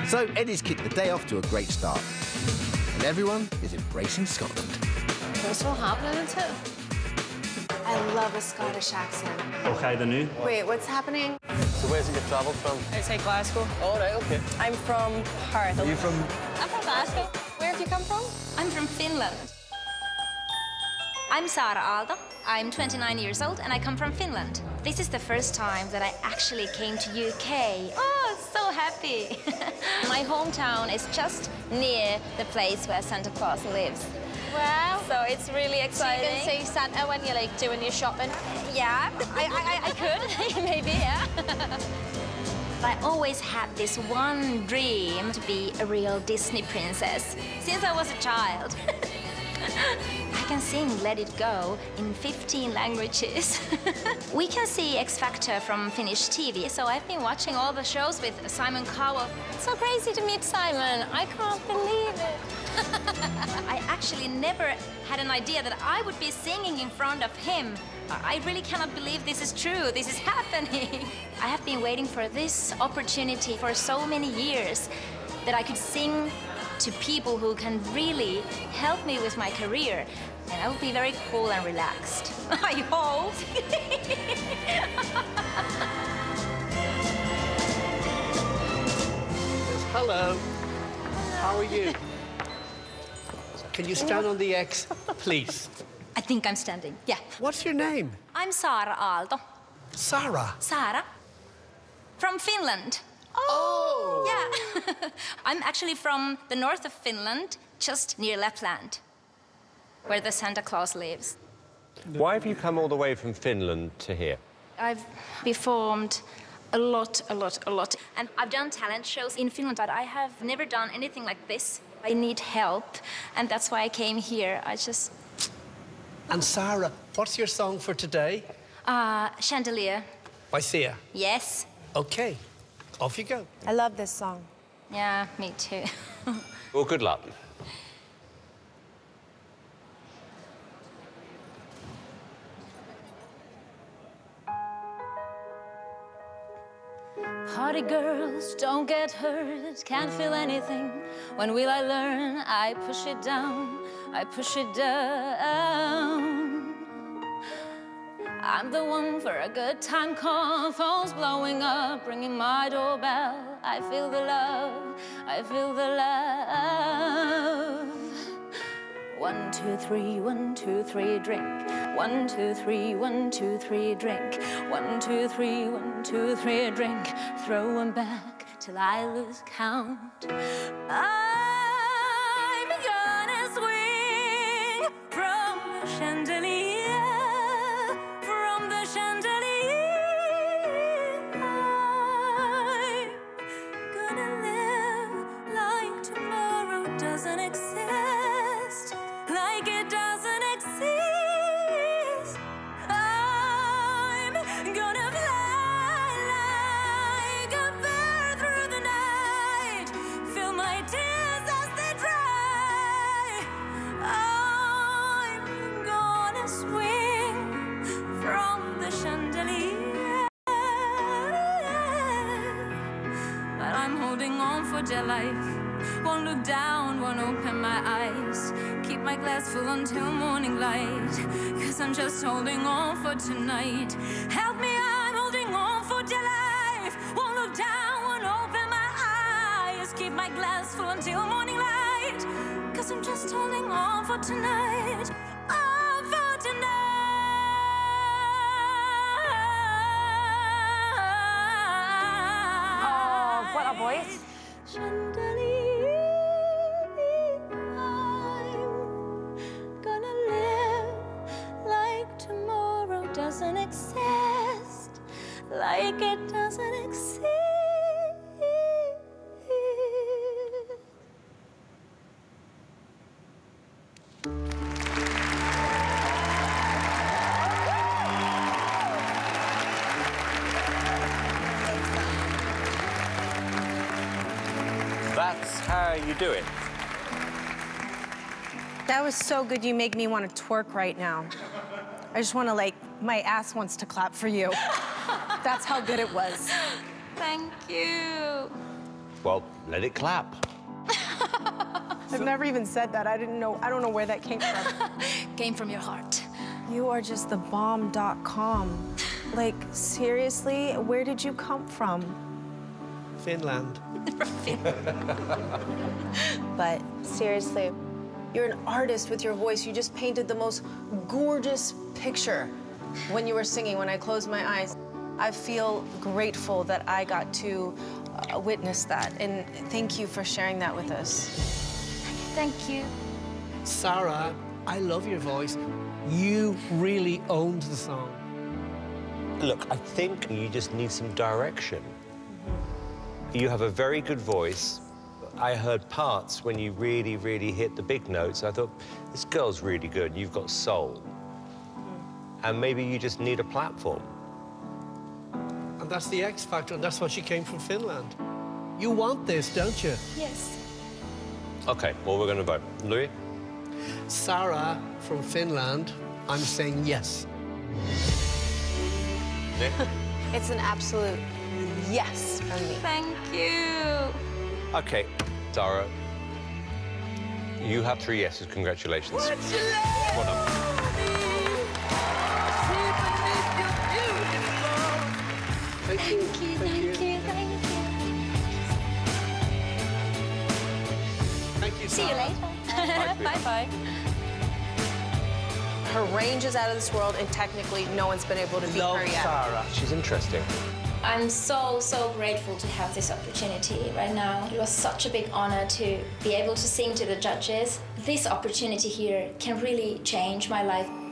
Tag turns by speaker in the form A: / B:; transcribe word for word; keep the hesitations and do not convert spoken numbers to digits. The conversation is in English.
A: So Eddie's kicked the day off to a great start. And everyone is embracing Scotland.
B: What's all happening, isn't it?
C: I love a Scottish accent.
D: Okay, the new.
C: Wait, what's happening?
E: So where's it you travelled from?
B: Outside Glasgow.
E: Oh, right, OK.
B: I'm from Perth.
E: Are you from...?
B: I'm from Glasgow. Where have you come from?
F: I'm from Finland. I'm Saara Aalto. I'm twenty-nine years old and I come from Finland. This is the first time that I actually came to U K. Oh, so happy. My hometown is just near the place where Santa Claus lives.
B: Wow.
F: So it's really exciting.
B: So you can see Santa when you're like doing your shopping?
F: Yeah, I, I, I could, maybe, yeah. I always had this one dream to be a real Disney princess since I was a child. I can sing Let It Go in fifteen languages. We can see X Factor from Finnish T V, so I've been watching all the shows with Simon Cowell.
B: It's so crazy to meet Simon. I can't believe it.
F: I actually never had an idea that I would be singing in front of him. I really cannot believe this is true. This is happening. I have been waiting for this opportunity for so many years that I could sing to people who can really help me with my career. And I will be very cool and relaxed. I hope.
G: Hello. How are you? Can you stand on the X, please?
F: I think I'm standing, yeah.
G: What's your name?
F: I'm Saara Aalto.
G: Saara.
F: Saara. From Finland.
G: Oh!
F: Yeah. I'm actually from the north of Finland, just near Lapland, where the Santa Claus lives.
E: Why have you come all the way from Finland to here?
F: I've performed a lot, a lot, a lot. And I've done talent shows in Finland, but I have never done anything like this. I need help, and that's why I came here. I just...
G: And Saara, what's your song for today?
F: Uh, Chandelier.
G: By Sia?
F: Yes.
G: OK. Off you go.
C: I love this song.
F: Yeah, me too.
E: Well, good luck.
F: Party girls, don't get hurt, can't feel anything. When will I learn? I push it down, I push it down. I'm the one for a good time call, phone's blowing up, ringing my doorbell. I feel the love, I feel the love. One, two, three, one, two, three, drink. One, two, three, one, two, three, drink. One, two, three, one, two, three, drink. Throw 'em back till I lose count. I'm gonna swing from the chandelier, from the chandelier. I'm gonna live like tomorrow doesn't exist, like it doesn't exist. I'm gonna fly like a bird through the night, feel my tears as they dry. I'm gonna swing from the chandelier, but I'm holding on for dear life. Won't look down, won't open my eyes. Keep my glass full until morning light, cause I'm just holding on for tonight. Help me, I'm holding on for dear life. Won't look down, won't open my eyes. Keep my glass full until morning light, cause I'm just holding on for tonight. On for tonight.
B: Oh, what a voice.
F: Chandelier, I'm gonna live like tomorrow doesn't exist, like it doesn't exist.
E: That's how you do it.
C: That was so good, you make me want to twerk right now. I just want to, like, my ass wants to clap for you. That's how good it was.
F: Thank you.
E: Well, let it clap.
C: I've never even said that. I didn't know, I don't know where that came from.
F: Came from your heart.
C: You are just the bomb dot com. Like, seriously, where did you come from?
G: Finland.
C: But seriously, you're an artist with your voice. You just painted the most gorgeous picture when you were singing, when I closed my eyes. I feel grateful that I got to uh, witness that, and thank you for sharing that with us.
F: Thank you.
G: Saara, I love your voice. You really owned the song.
E: Look, I think you just need some direction. Mm-hmm. You have a very good voice. I heard parts when you really, really hit the big notes. I thought, this girl's really good. You've got soul. Mm-hmm. And maybe you just need a platform.
G: And that's the X Factor, and that's why she came from Finland. You want this, don't you?
F: Yes.
E: OK, well, we're going to vote. Louis?
G: Saara from Finland, I'm saying yes.
E: Nick?
C: It's an absolute yes from me.
F: Thank you.
E: OK, Saara, you have three yeses. Congratulations. Well done.
G: Thank you.
F: Thank you, thank you, thank you.
G: Thank you,
F: See you
G: Saara.
F: later. Bye-bye.
C: Her range is out of this world, and technically, no one's been able to beat
G: Love
C: her yet.
G: Saara.
E: She's interesting.
B: I'm so, so grateful to have this opportunity right now. It was such a big honor to be able to sing to the judges. This opportunity here can really change my life.